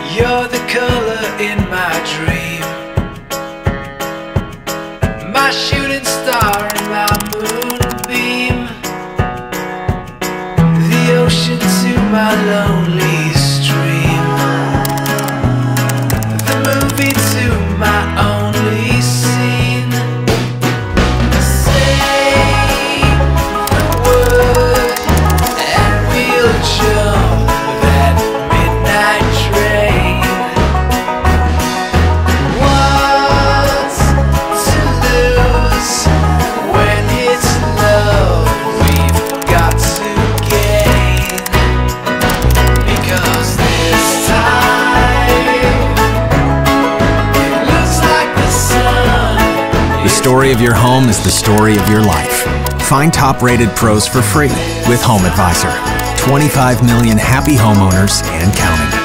You're the color in my dream, my shooting star and my moonbeam, the ocean to my lonely stream, the movie to my only scene. Say the word and we'll jump that midnight train. What's to lose when it's love we've got to gain? Because this time it looks like the sun. The story of your home is the story of your life. Find top-rated pros for free with HomeAdvisor. 25 million happy homeowners and counting.